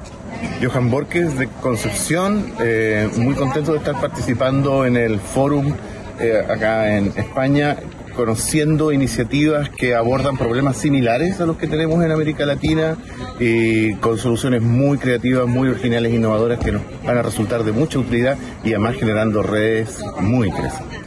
Johan Borges de Concepción, muy contento de estar participando en el fórum acá en España, conociendo iniciativas que abordan problemas similares a los que tenemos en América Latina y con soluciones muy creativas, muy originales e innovadoras que nos van a resultar de mucha utilidad y además generando redes muy interesantes.